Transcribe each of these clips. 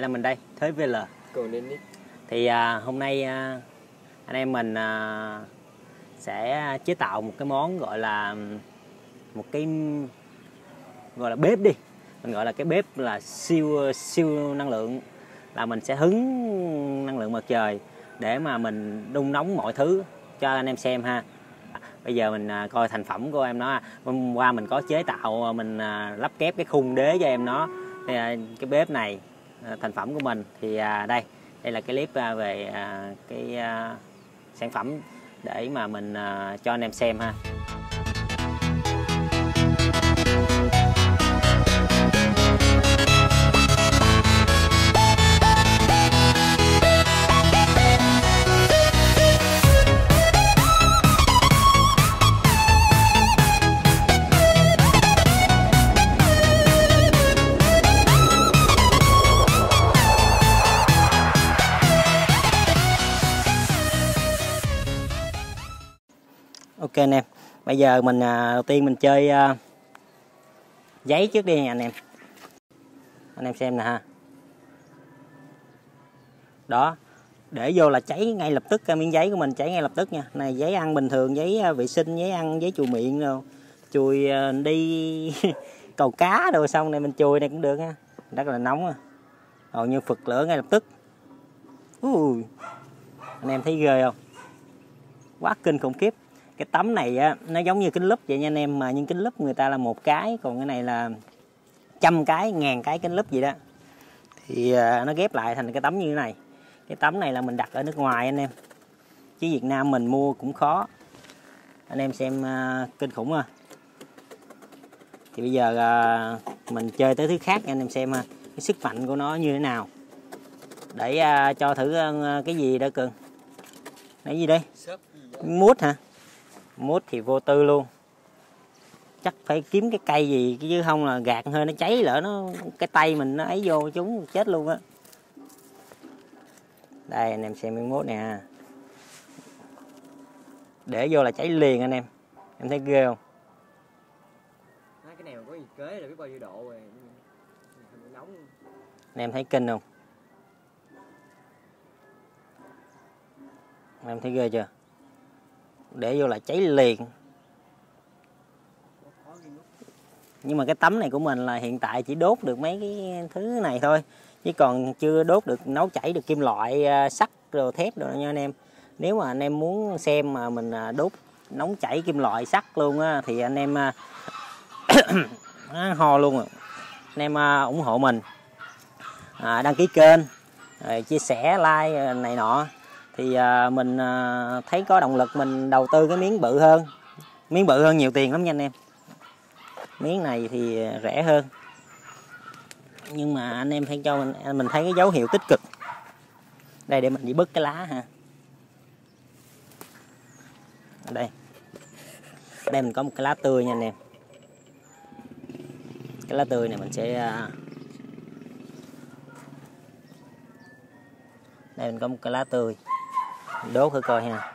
lại là mình đây, Thế VL. Thì hôm nay anh em mình sẽ chế tạo một cái món gọi là bếp đi. Mình gọi là cái bếp là siêu năng lượng, là mình sẽ hứng năng lượng mặt trời để mà mình đun nóng mọi thứ cho anh em xem ha. Bây giờ mình coi thành phẩm của em nó. Hôm qua mình có chế tạo, mình lắp ghép cái khung đế cho em nó. Thì, cái bếp này thành phẩm của mình thì đây là cái clip về cái sản phẩm để mà mình cho anh em xem ha. Ok anh em, bây giờ mình đầu tiên mình chơi giấy trước đi nha anh em. Anh em xem nè ha. Đó, để vô là cháy ngay lập tức, cái miếng giấy của mình cháy ngay lập tức nha. Này giấy ăn bình thường, giấy vệ sinh, giấy ăn, giấy chùi miệng rồi, chùi đi cầu cá rồi xong này mình chùi này cũng được ha. Rất là nóng à. Hầu như phật lửa ngay lập tức. Anh em thấy ghê không? Quá kinh khủng khiếp. Cái tấm này á, nó giống như kính lúp vậy nha anh em, mà nhưng kính lúp người ta là một cái, còn cái này là trăm cái, ngàn cái kính lúp vậy đó. Thì nó ghép lại thành cái tấm như thế này. Cái tấm này là mình đặt ở nước ngoài anh em, chứ Việt Nam mình mua cũng khó. Anh em xem kinh khủng ha. Thì bây giờ mình chơi tới thứ khác nha anh em xem ha, cái sức mạnh của nó như thế nào. Để cho thử cái gì đó Cường. Cái gì đây? Mút hả? Mút thì vô tư luôn. Chắc phải kiếm cái cây gì chứ không là gạt hơi nó cháy, lỡ nó cái tay mình nó ấy vô chúng chết luôn á. Đây anh em xem miếng mút nè. Để vô là cháy liền anh em. Em thấy ghê không? Cái này mà có nhiệt kế là biết bao nhiêu độ rồi. Nóng. Anh em thấy kinh không? Anh em thấy ghê chưa? Để vô là cháy liền. Nhưng mà cái tấm này của mình là hiện tại chỉ đốt được mấy cái thứ này thôi, chứ còn chưa đốt được, nấu chảy được kim loại, sắt rồi thép rồi nha anh em. Nếu mà anh em muốn xem mà mình đốt nóng chảy kim loại sắt luôn á, thì anh em ho luôn rồi. Anh em ủng hộ mình, đăng ký kênh, chia sẻ, like này nọ, thì mình thấy có động lực mình đầu tư cái miếng bự hơn. Miếng bự hơn nhiều tiền lắm nha anh em. Miếng này thì rẻ hơn, nhưng mà anh em thấy cho mình thấy cái dấu hiệu tích cực. Đây để mình đi bứt cái lá ha. Đây mình có một cái lá tươi nha anh em. Cái lá tươi này mình sẽ đây mình có một cái lá tươi, mình đốt thử coi ha.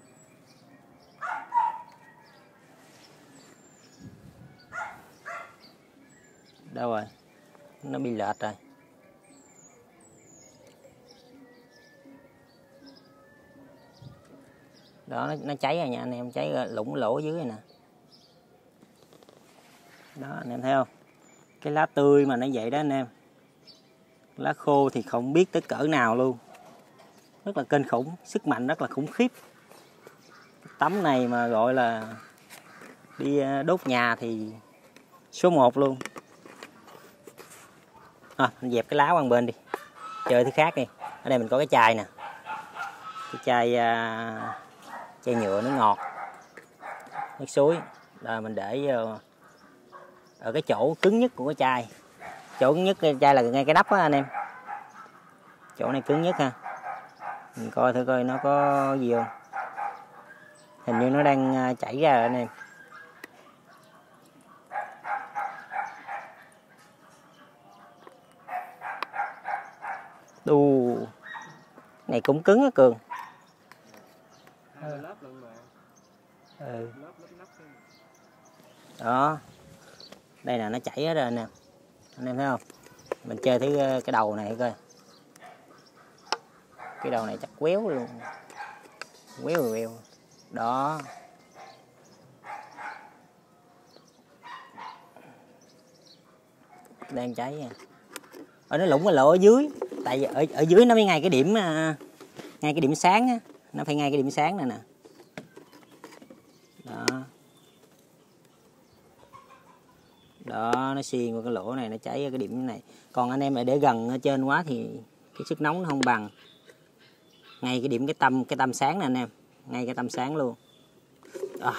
Đâu rồi? Nó bị lệch rồi. Đó, nó cháy rồi nha anh em, cháy lủng lỗ dưới này nè. Đó anh em thấy không? Cái lá tươi mà nó vậy đó anh em. Lá khô thì không biết tới cỡ nào luôn. Rất là kinh khủng, sức mạnh rất là khủng khiếp. Tấm này mà gọi là đi đốt nhà thì số 1 luôn. Mình dẹp cái lá qua bên đi, chơi thứ khác đi. Ở đây mình có cái chai nè, cái chai nhựa nước ngọt, nước suối. Rồi mình để vô ở cái chỗ cứng nhất của cái chai. Chỗ cứng nhất cái chai là ngay cái nắp á anh em. Chỗ này cứng nhất ha. Mình coi thử coi nó có gì không. Hình như nó đang chảy ra rồi anh em. Này cũng cứng á Cường. Đó. Đây là nó chảy hết rồi nè. Anh em thấy không? Mình chơi thử cái đầu này coi. Cái đầu này chắc quéo luôn, quéo quéo đó. Đang cháy nha. Ở nó lủng cái lỗ ở dưới, tại vì ở dưới nó mới ngay cái điểm, ngay cái điểm sáng á, nó phải ngay cái điểm sáng này nè. Đó. Đó, nó xuyên qua cái lỗ này, nó cháy ở cái điểm này. Còn anh em lại để gần ở trên quá thì cái sức nóng nó không bằng. Ngay cái điểm cái tâm sáng nè anh em, ngay cái tâm sáng luôn. À.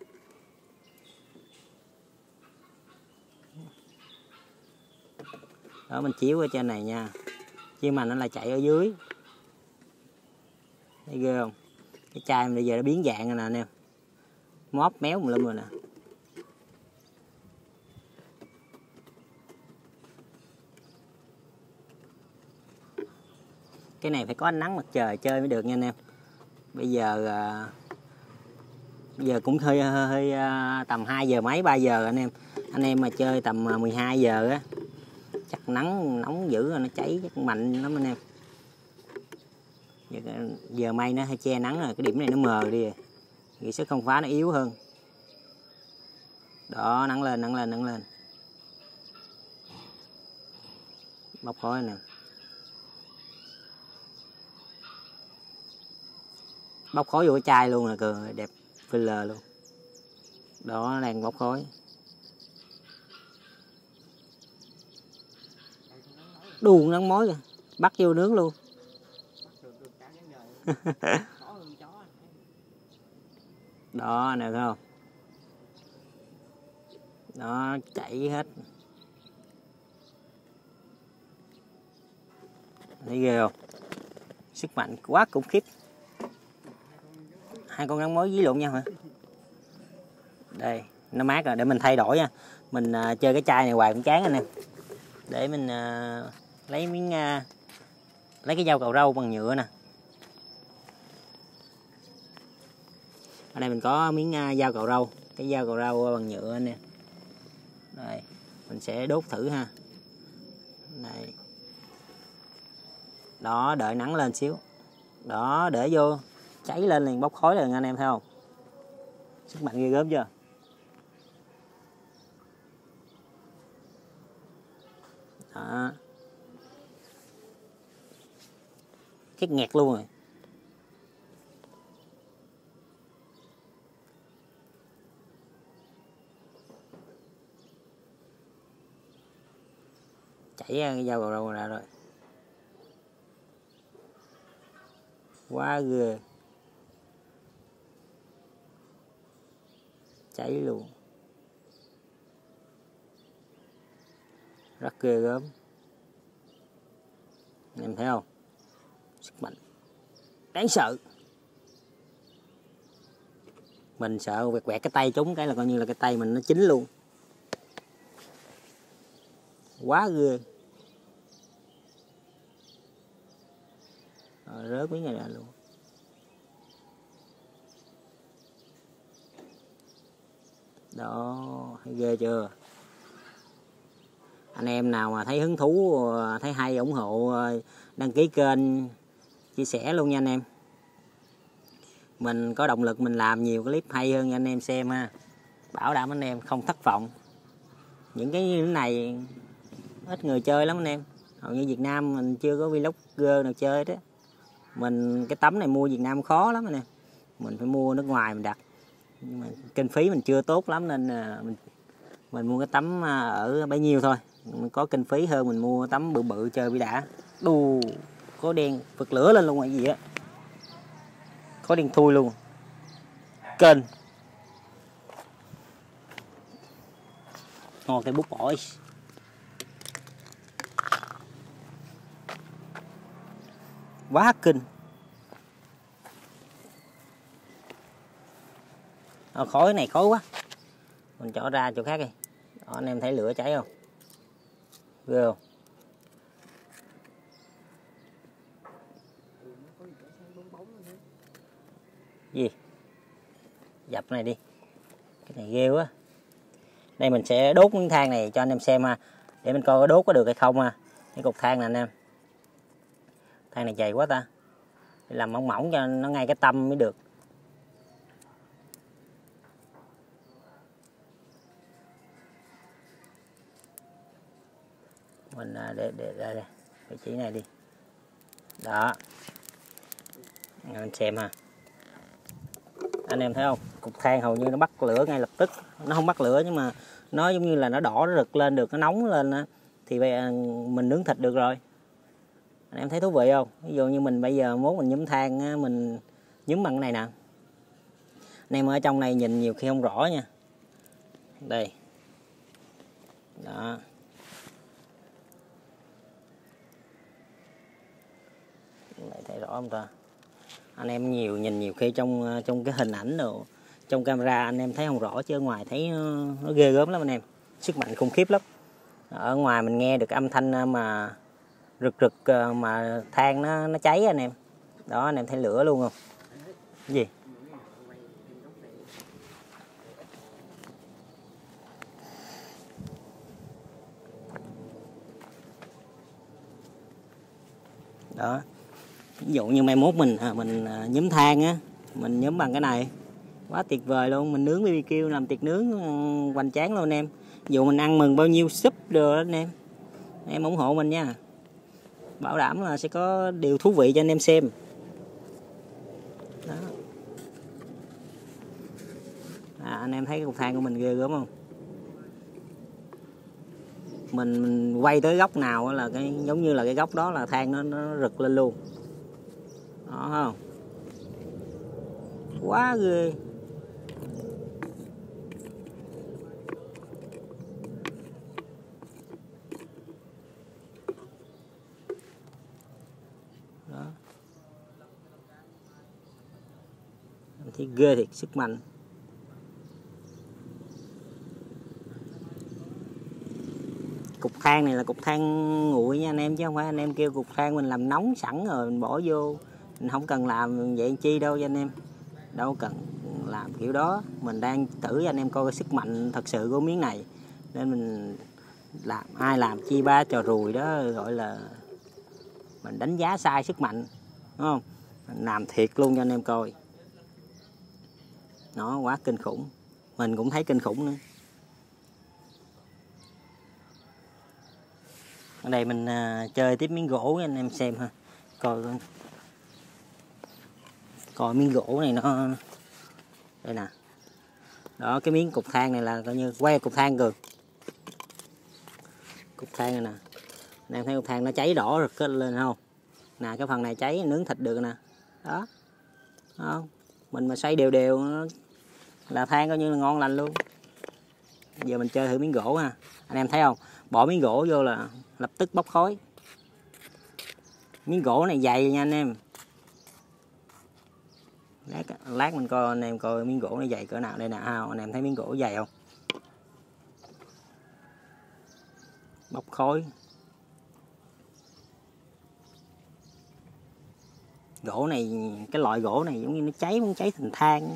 Đó, mình chiếu ở trên này nha, nhưng mà nó là chạy ở dưới. Thấy ghê không? Cái chai bây giờ nó biến dạng rồi nè anh em, móp méo một lum rồi nè. Cái này phải có ánh nắng mặt trời chơi mới được nha anh em. Bây giờ cũng hơi tầm 2 giờ mấy 3 giờ anh em mà chơi tầm 12 giờ á chắc nắng nóng dữ rồi, nó cháy chắc mạnh lắm anh em. Giờ may nó hơi che nắng rồi, cái điểm này nó mờ đi rồi, thì sức không phá nó yếu hơn. Đó, nắng lên bốc khói nè, bốc khói vô cái chai luôn là cười đẹp filler luôn. Đó, nó đang bốc khói. Đuông nắng mối kìa, bắt vô nướng luôn. Đó nè, thấy không? Nó chảy hết. Thấy ghê không? Sức mạnh quá khủng khiếp. 2 con rắn mối dí lộn nhau hả? Đây, nó mát rồi, để mình thay đổi nha. Mình chơi cái chai này hoài cũng chán anh em. Để mình lấy miếng lấy cái dao cạo râu bằng nhựa nè. Ở đây mình có miếng dao cạo râu, cái dao cạo râu bằng nhựa anh em. Đây, mình sẽ đốt thử ha. Đây. Đó, đợi nắng lên xíu. Đó, để vô cháy lên liền, bốc khói liền anh em thấy không? Sức mạnh ghê gớm chưa? Đó. Chết nghẹt luôn rồi. Chảy cái dao vào đâu ra rồi. Quá ghê. Cháy luôn. Rất ghê gớm. Anh em thấy không? Sức mạnh đáng sợ. Mình sợ quẹt cái tay trúng cái là coi như là cái tay mình nó chín luôn. Quá ghê. Rồi, rớt miếng này ra luôn. Đó, thấy ghê chưa? Anh em nào mà thấy hứng thú, thấy hay, ủng hộ, đăng ký kênh, chia sẻ luôn nha anh em. Mình có động lực mình làm nhiều clip hay hơn cho anh em xem ha. Bảo đảm anh em không thất vọng. Những cái như thế này ít người chơi lắm anh em. Hầu như Việt Nam mình chưa có vlogger nào chơi đó. Mình cái tấm này mua Việt Nam khó lắm anh em. Mình phải mua nước ngoài mình đặt. Nhưng mà kinh phí mình chưa tốt lắm nên mình mua cái tấm ở bấy nhiêu thôi. Mình có kinh phí hơn mình mua tấm bự bự chơi bị đã. Đù, có đen vực lửa lên luôn hay gì á. Có đen thui luôn. Kênh. Ngon cái bút ổi. Quá kinh. Khói này khói quá. Mình cho ra chỗ khác đi. Đó, anh em thấy lửa cháy không? Ghê không? Gì? Dập này đi. Cái này ghê quá. Đây mình sẽ đốt miếng than này cho anh em xem ha. Để mình coi có đốt có được hay không ha. Cái cục than này anh em. Than này dày quá ta. làm mỏng mỏng cho nó ngay cái tâm mới được. Mình để đây vị trí này đi. Đó, anh xem ha, anh em thấy không, cục than hầu như nó bắt lửa ngay lập tức. Nó không bắt lửa nhưng mà nó giống như là nó đỏ, nó rực lên được, nó nóng lên đó, thì mình nướng thịt được rồi. Anh em thấy thú vị không? Ví dụ như mình bây giờ muốn mình nhúm than, mình nhúm bằng cái này nè. Anh em ở trong này nhìn nhiều khi không rõ nha. Đây. Đó. Lại thấy rõ không ta? Anh em nhìn nhiều khi trong cái hình ảnh đồ, trong camera anh em thấy không rõ, chứ ở ngoài thấy nó ghê gớm lắm anh em. Sức mạnh khủng khiếp lắm. Ở ngoài mình nghe được âm thanh mà rực rực mà than nó cháy anh em. Đó, anh em thấy lửa luôn không? Cái gì? Đó. Ví dụ như mai mốt mình nhúm than á, mình nhúm bằng cái này. Quá tuyệt vời luôn, mình nướng BBQ làm tiệc nướng hoành tráng luôn anh em. Ví dụ mình ăn mừng bao nhiêu súp rồi đó anh em. Em ủng hộ mình nha. Bảo đảm là sẽ có điều thú vị cho anh em xem. Đó. Anh em thấy cục than của mình ghê gớm không? Mình quay tới góc nào là cái giống như là cái góc đó là than nó rực lên luôn. Đó không? Quá ghê. Đó. Em thấy ghê thiệt, sức mạnh. Cục than này là cục than nguội nha anh em, chứ không phải anh em kêu cục than mình làm nóng sẵn rồi mình bỏ vô. Mình không cần làm vậy chi đâu cho anh em. Đâu cần làm kiểu đó. Mình đang thử cho anh em coi cái sức mạnh thật sự của miếng này. Nên mình làm, ai làm chi ba trò rùi đó, gọi là mình đánh giá sai sức mạnh, đúng không? Mình làm thiệt luôn cho anh em coi. Nó quá kinh khủng. Mình cũng thấy kinh khủng nữa. Ở đây mình chơi tiếp miếng gỗ cho anh em xem ha. Coi miếng gỗ này nó đây nè. Đó, cái miếng cục than này là coi như quay cục than cường. Cục than này nè. Anh em thấy cục than nó cháy đỏ rực lên không? Nè, cái phần này cháy nướng thịt được nè. Đó. Không? Mình mà xoay đều đều là than coi như là ngon lành luôn. Giờ mình chơi thử miếng gỗ ha. Anh em thấy không? Bỏ miếng gỗ vô là lập tức bốc khói. Miếng gỗ này dày nha anh em. Lát mình coi anh em coi miếng gỗ nó dày cỡ nào. Đây nè, anh em thấy miếng gỗ dày không? Bốc khói. Gỗ này, cái loại gỗ này giống như nó cháy, muốn cháy thành than.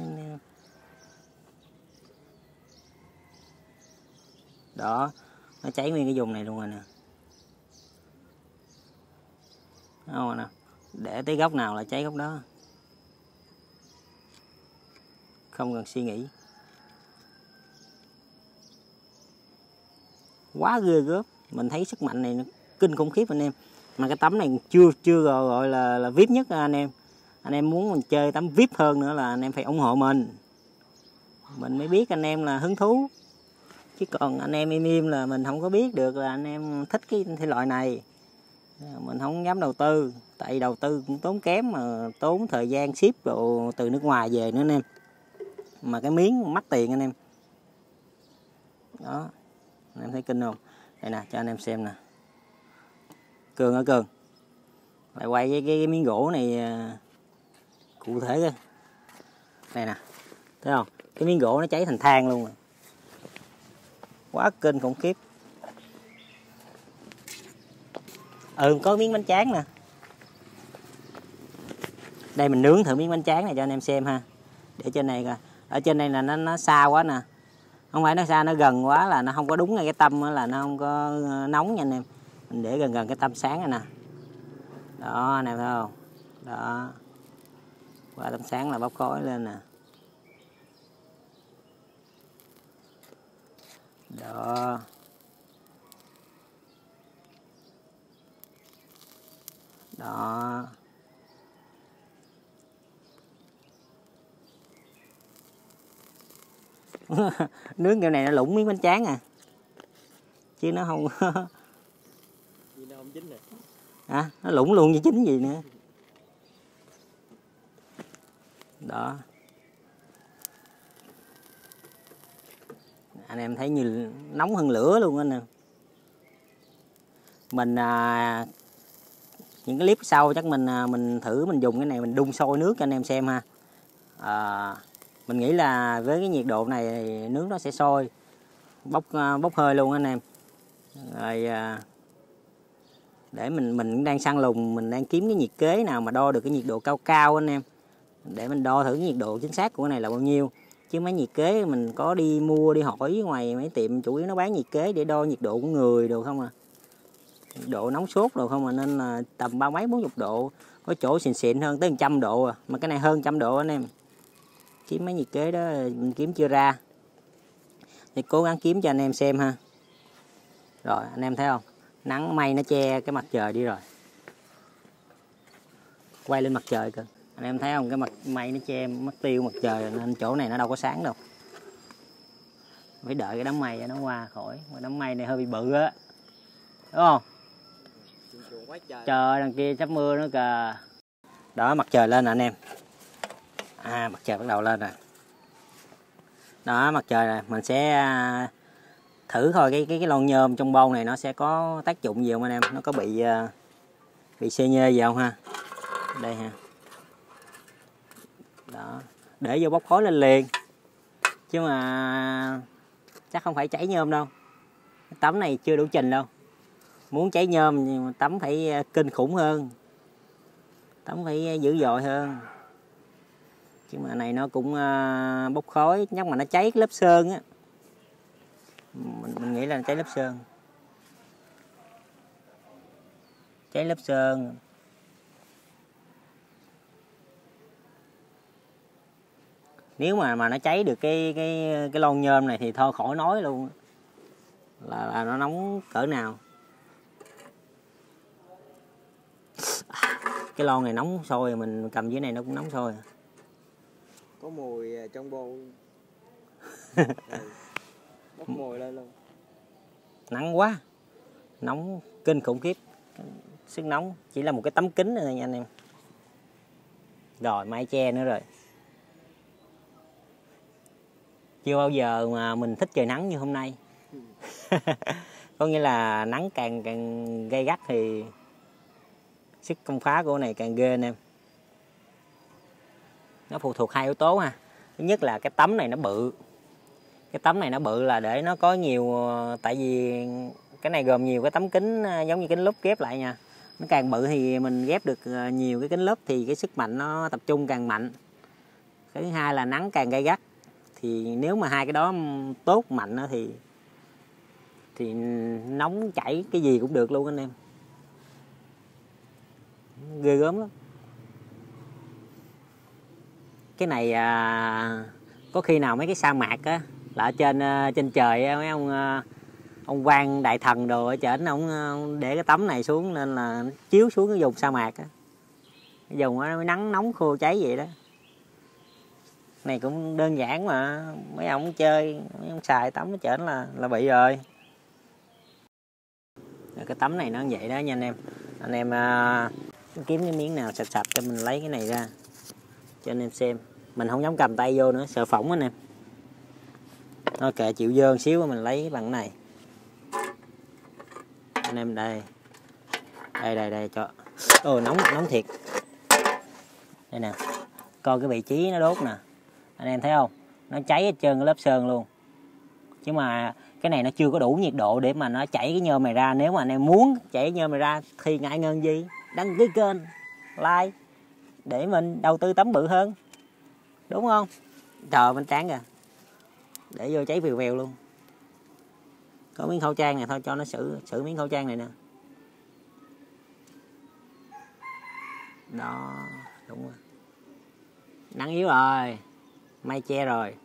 Đó, nó cháy nguyên cái vùng này luôn rồi nè. Đó nè, để tới góc nào là cháy góc đó. Không cần suy nghĩ. Quá ghê gớm. Mình thấy sức mạnh này nó kinh khủng khiếp anh em. Mà cái tấm này chưa gọi là VIP nhất anh em. Anh em muốn mình chơi tấm VIP hơn nữa là anh em phải ủng hộ mình. Mình mới biết anh em là hứng thú. Chứ còn anh em im là mình không có biết được là anh em thích cái thể loại này. Mình không dám đầu tư. Tại đầu tư cũng tốn kém, mà tốn thời gian ship đồ từ nước ngoài về nữa anh em. Mà cái miếng mắc tiền anh em. Đó. Anh em thấy kinh không? Đây nè, cho anh em xem nè. Cường ơi Cường. Lại quay cái miếng gỗ này cụ thể coi. Đây nè. Thấy không? Cái miếng gỗ nó cháy thành than luôn rồi. Quá kinh khủng khiếp. Có miếng bánh tráng nè. Đây mình nướng thử miếng bánh tráng này cho anh em xem ha. Để trên này coi. Ở trên đây là nó xa quá nè. Không phải nó xa, nó gần quá là nó không có đúng ngay cái tâm, là nó không có nóng nha anh em. Mình để gần cái tâm sáng này nè. Đó, anh em thấy không? Đó. Qua tấm sáng là bốc khói lên nè. Đó. Đó. Nướng kiểu này nó lủng miếng bánh tráng à, chứ nó không Gì nó không chín nè. à, nó lủng luôn chứ chín gì nữa. Đó, anh em thấy như nóng hơn lửa luôn anh nè. Mình những cái clip sau chắc mình thử mình dùng cái này mình đun sôi nước cho anh em xem ha. Mình nghĩ là với cái nhiệt độ này thì nước nó sẽ sôi bốc hơi luôn anh em. Rồi để mình đang săn lùng, mình đang kiếm cái nhiệt kế nào mà đo được cái nhiệt độ cao cao anh em, để mình đo thử cái nhiệt độ chính xác của cái này là bao nhiêu. Chứ mấy nhiệt kế mình có đi mua đi hỏi ngoài mấy tiệm chủ yếu nó bán nhiệt kế để đo nhiệt độ của người đồ không à, nhiệt độ nóng sốt đồ không à, nên là tầm 30 mấy 40 độ, có chỗ xịn xịn hơn tới 100 độ à, mà cái này hơn 100 độ anh em. Kiếm mấy nhiệt kế đó mình kiếm chưa ra thì cố gắng kiếm cho anh em xem ha. Rồi anh em thấy không, nắng mây nó che cái mặt trời đi rồi, quay lên mặt trời cơ, anh em thấy không, cái mặt mây nó che mất tiêu mặt trời nên chỗ này nó đâu có sáng đâu, phải đợi cái đám mây nó qua khỏi, mà đám mây này hơi bị bự á, đúng không? Trời đằng kia sắp mưa nữa kìa. Đó, mặt trời lên nè anh em. Mặt trời bắt đầu lên rồi. Đó, mặt trời này mình sẽ thử thôi cái lon nhôm trong bông này nó sẽ có tác dụng gì không anh em, nó có bị xê nhê gì không ha. Đây ha. Đó, để vô bốc khói lên liền, chứ mà chắc không phải chảy nhôm đâu, tấm này chưa đủ trình đâu. Muốn cháy nhôm nhưng tấm phải kinh khủng hơn, tấm phải dữ dội hơn. Chứ mà này nó cũng bốc khói, nhắc mà nó cháy cái lớp sơn á, mình nghĩ là cháy lớp sơn, cháy lớp sơn. Nếu mà nó cháy được cái lon nhôm này thì thôi khỏi nói luôn, là nó nóng cỡ nào. Cái lon này nóng sôi, mình cầm dưới này nó cũng nóng sôi. Có mùi trong bô. Bốc mùi lên luôn. Nắng quá, nóng kinh khủng khiếp, sức nóng chỉ là một cái tấm kính thôi nha anh em. Rồi mái che nữa rồi. Chưa bao giờ mà mình thích trời nắng như hôm nay. Có nghĩa là nắng càng gay gắt thì sức công phá của này càng ghê anh em. Nó phụ thuộc hai yếu tố ha. Thứ nhất là cái tấm này nó bự. Cái tấm này nó bự là để nó có nhiều, tại vì cái này gồm nhiều cái tấm kính giống như kính lúp ghép lại nha. Nó càng bự thì mình ghép được nhiều cái kính lúp thì cái sức mạnh nó tập trung càng mạnh. Cái thứ hai là nắng càng gay gắt, thì nếu mà hai cái đó tốt mạnh thì nóng chảy cái gì cũng được luôn anh em, ghê gớm lắm. Cái này có khi nào mấy cái sa mạc á, là ở trên trời mấy ông quan đại thần đồ ở trển ông để cái tấm này xuống nên là nó chiếu xuống cái vùng sa mạc á, cái vùng nó mới nắng nóng khô cháy vậy đó. Này cũng đơn giản mà mấy ông chơi, mấy ông xài tấm ở trển là bị rồi. Cái tấm này nó như vậy đó nha anh em kiếm cái miếng nào sạch sạch cho mình lấy cái này ra cho anh em xem. Mình không dám cầm tay vô nữa, sợ phỏng anh em. Thôi kệ, chịu dơ xíu mình lấy bằng cái này anh em. Đây cho. Nóng thiệt. Đây nè, coi cái vị trí nó đốt nè, anh em thấy không, nó cháy hết trơn cái lớp sơn luôn. Chứ mà cái này nó chưa có đủ nhiệt độ để mà nó chảy cái nhôm này ra. Nếu mà anh em muốn chảy nhôm này ra thì ngại ngần gì, đăng ký kênh, like để mình đầu tư tấm bự hơn, đúng không? Trời bên tráng kìa, để vô cháy vèo vèo luôn. Có miếng khẩu trang này thôi, cho nó xử miếng khẩu trang này nè. Đó, đúng rồi. Nắng yếu rồi, mây che rồi.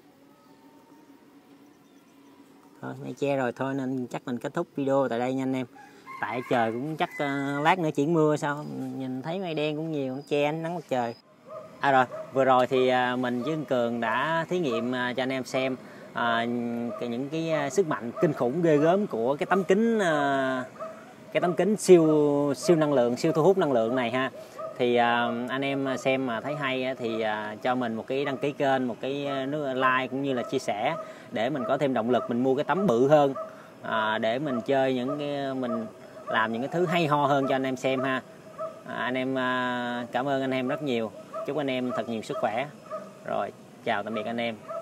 Thôi mây che rồi thôi nên chắc mình kết thúc video tại đây nha anh em. Tại trời cũng chắc lát nữa chuyển mưa sao, nhìn thấy mây đen cũng nhiều, che ánh nắng mặt trời. Rồi, vừa rồi thì mình với anh Cường đã thí nghiệm cho anh em xem những cái sức mạnh kinh khủng ghê gớm của cái tấm kính siêu năng lượng, siêu thu hút năng lượng này ha. Thì anh em xem mà thấy hay thì cho mình một cái đăng ký kênh, một cái like cũng như là chia sẻ để mình có thêm động lực mình mua cái tấm bự hơn, để mình chơi mình làm những cái thứ hay ho hơn cho anh em xem ha. Anh em cảm ơn anh em rất nhiều, chúc anh em thật nhiều sức khỏe. Rồi chào tạm biệt anh em.